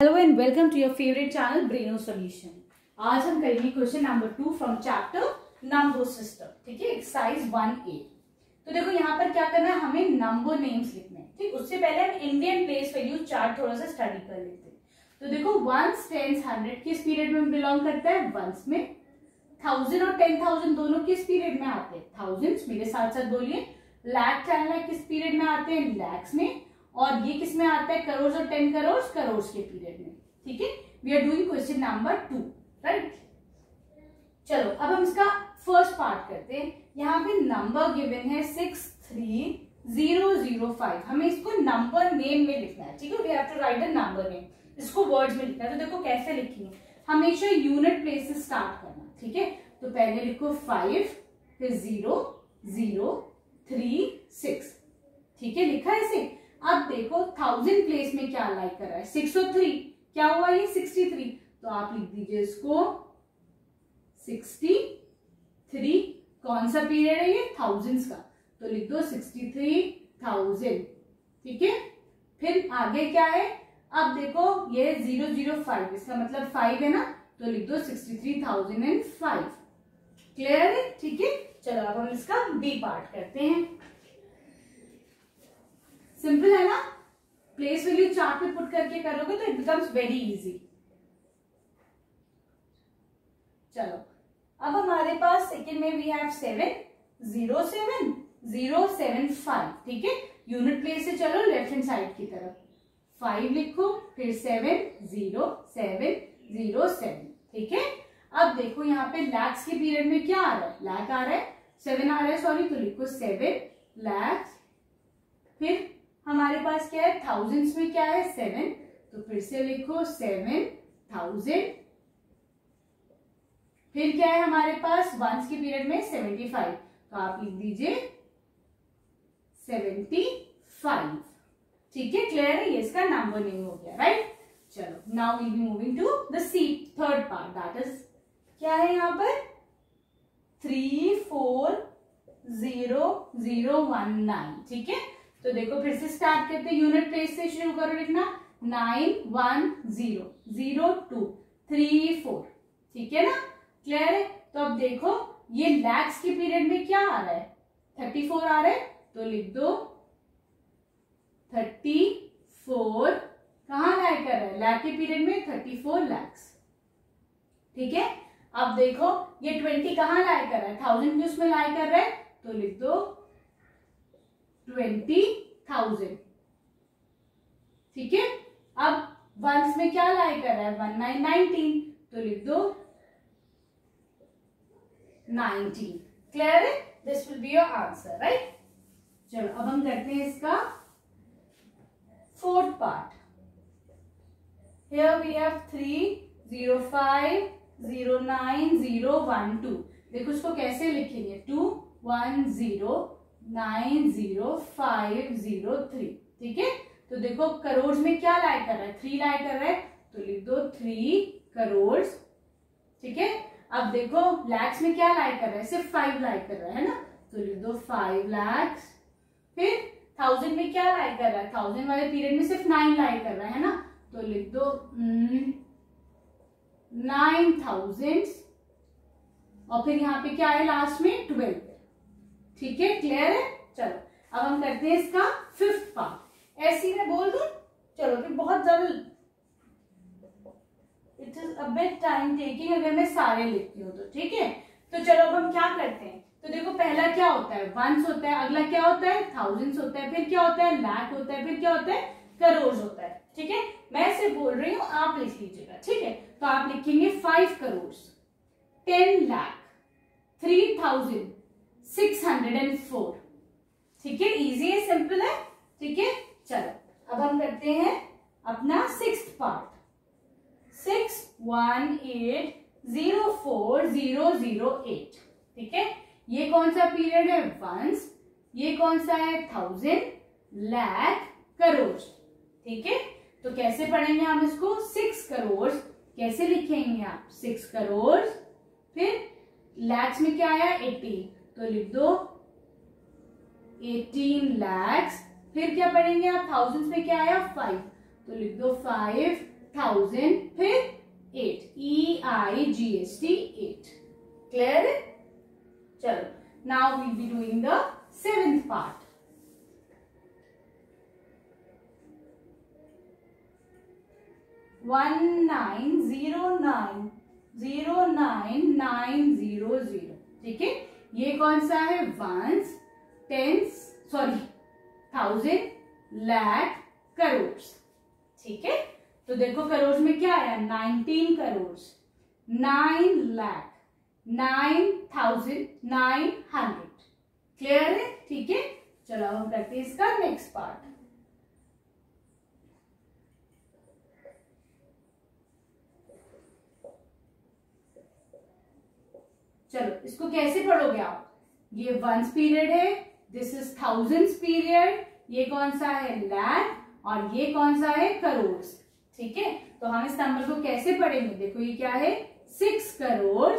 Hello and welcome to your favourite channel ब्रेनो solution. आज हम करेंगे question number 2 from chapter number system. ठीक है, एक्सरसाइज 1A। तो देखो यहाँ पर क्या करना है, हमें नंबर नेम्स लिखने हैं। ठीक, उससे पहले हम इंडियन प्लेस वैल्यू चार्ट थोड़ा सा स्टडी कर लेते हैं। तो देखो 1s, 10s, 100 किस पीरियड में बिलोंग करता है? 1s में। 1000 और 10,000 दोनों किस पीरियड में आते हैं? थाउजेंड्स। मेरे साथ साथ बोलिए। लाख, 10 लाख किस पीरियड में आते हैं? लैक्स में। और ये किस में आता है? करोड़ और 10 करोड़ करोड़ के पीरियड में। ठीक है, we are doing question number 2, right. चलो अब हम इसका फर्स्ट पार्ट करते हैं। यहाँ पे नंबर गिवन है 63005। हमें इसको नंबर नेम में लिखना है। ठीक है, we have to write the number name. इसको वर्ड्स में लिखना है। तो देखो कैसे लिखेंगे, हमेशा यूनिट प्लेस से स्टार्ट करना। ठीक है, तो पहले लिखो 5, फिर 0 0 3 6। ठीक है, लिखा है ऐसे। अब देखो 1000 प्लेस में क्या लाई कर रहा है? 6 और 3 क्या हुआ? ये 63। तो आप लिख दीजिए इसको 63। कौन सा पीरियड है ये? थाउजेंड्स का। तो लिख दो 63,000। ठीक है, फिर आगे क्या है? अब देखो ये 005, इसका मतलब 5 है ना, तो लिख दो 63,005। क्लियर है? ठीक है, चलो अब हम इसका बी पार्ट करते हैं। सिंपल है ना, प्लेस वैल्यू चार्ट में पुट करके करोगे तो इट बिकम्स वेरी इजी। चलो अब हमारे पास सेकंड में वी हैव 707,075। ठीक है, यूनिट प्लेस से चलो लेफ्ट हैंड साइड की तरफ। 5 लिखो, फिर 70707। ठीक है, अब देखो यहाँ पे लैक्स के पीरियड में क्या आ रहा है? लैक आ रहा है, 7 आ रहा है, सॉरी। तो लिखो 7 लैक्स। फिर हमारे पास क्या है? थाउजेंड्स में क्या है? 7। तो फिर से लिखो 7,000। फिर क्या है हमारे पास? वंस के पीरियड में 75। तो आप लिख दीजिए 75। ठीक है, क्लियर है? ये इसका नंबर नेम हो गया, राइट। चलो now we will be moving to the C third part, that is क्या है यहाँ पर? 340019। ठीक है, तो देखो फिर से स्टार्ट करते हैं। यूनिट प्लेस से शुरू करो लिखना। 910234। ठीक है ना, क्लियर है? तो अब देखो ये लैक्स के पीरियड में क्या आ रहा है? 34 आ रहा है, तो लिख दो 34। कहां लाई कर रहा है? लैक के पीरियड में 34 लैक्स। ठीक है, अब देखो ये 20 कहां लाई कर रहा है? 1000 की उसमें लाई कर रहा है, तो लिख दो 20,000। ठीक है, अब वंस में क्या लाई कर रहा है? 1919। तो लिख दो 19। क्लियर है? This will be your answer, right. चलो अब हम करते हैं इसका fourth part. Here we have 3050912। देखो इसको कैसे लिखेंगे? 2109053। ठीक है, तो देखो करोड़ में क्या लाई कर रहा है? 3 लाई कर रहा है, तो लिख दो 3 करोड़। ठीक है, अब देखो लैक्स में क्या लाई कर रहा है? सिर्फ 5 लाई कर रहा है ना, तो लिख दो 5 लैक्स। फिर 1000 में क्या लाई कर रहा है? 1000 वाले पीरियड में सिर्फ 9 लाई कर रहा है ना, तो लिख दो 9,000। और फिर यहाँ पे क्या है लास्ट में? 12। ठीक है, क्लियर है? चलो अब हम करते हैं इसका फिफ्थ पार्ट। ऐसी मैं बोल दूं? चलो फिर बहुत ज्यादा it is a bit time taking अगर मैं सारे लिखती हूँ तो। ठीक है, तो चलो अब हम क्या करते हैं। तो देखो पहला क्या होता है? वंस होता है, अगला क्या होता है? थाउजेंड्स होता है, फिर क्या होता है? लाख होता है, फिर क्या होता है? करोड़ होता है। ठीक है, मैं सिर्फ बोल रही हूँ, आप लिख लीजिएगा। ठीक है, तो आप लिखेंगे 5 करोड़ 10 लाख 3,604। ठीक है, इजी है, सिंपल है। ठीक है, चलो अब हम करते हैं अपना सिक्स्थ पार्ट। 61804,008। ठीक है, ये कौन सा पीरियड है? वंस। ये कौन सा है? 1000 लाख करोड़। ठीक है, तो कैसे पढ़ेंगे हम इसको? 6 करोड़ कैसे लिखेंगे आप? 6 करोड़। फिर लैक्स में क्या आया? 18, तो लिख दो 18 लैक्स। फिर क्या पढ़ेंगे आप? थाउजेंड्स में क्या आया? 5, तो लिख दो 5 1000, फिर 8, EIGHT 8. क्लियर है? चलो, now we'll be doing the 7th part. 19090990. ठीक है, ये कौन सा है? Ones, tens, sorry, 1000, lakh, crore. ठीक है, तो देखो करोड़ में क्या आया? 19 करोड़, 9 लाख, 9900. क्लियर है? ठीक है, चलो हम करते हैं इसका नेक्स्ट पार्ट. चलो, इसको कैसे पढ़ोगे आप? ये वंस पीरियड है, दिस इज थाउजेंड्स पीरियड, ये कौन सा है? लाख, और ये कौन सा है? करोड़. ठीक है, तो हम इस नंबर को कैसे पढ़ेंगे? देखो ये क्या है? 6 करोड़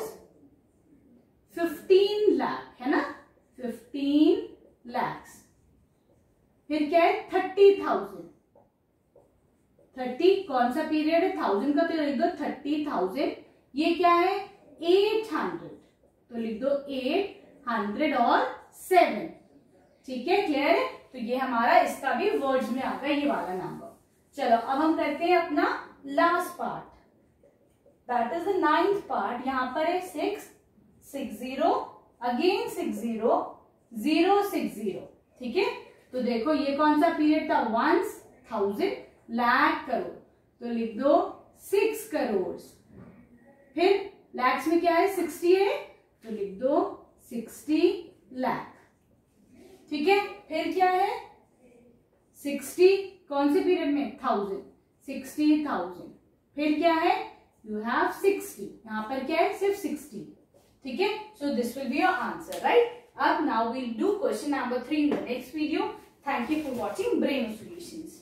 15 लाख, है ना? 15 लाख. फिर क्या है? 30,000. 30 कौन सा पीरियड है? 1000 का, तो लिख दो 30,000. ये क्या है? 800, तो लिख दो 800 और 7. ठीक है, क्लियर है? तो ये हमारा इसका भी वर्ड्स में आ गया ये वाला नंबर. चलो, अब हम करते हैं अपना last part, that is the 9th part. यहां पर है 6 60, अगेन 60 060. ठीक है, तो देखो ये कौन सा पीरियड था? वंस, 1000, लाख, करोड़, तो लिख दो 6 करोड़. फिर लैक्स में क्या है? 60 है, तो लिख दो 60 लाख. ठीक है, फिर क्या है? 60 कौन से पीरियड में? 1000, 60,000. फिर क्या है? You have 60. यहां पर क्या है? सिर्फ 60. ठीक है, so this will be your answer, right? अब now we'll do question number 3 in the next video. Thank you for watching brain solutions.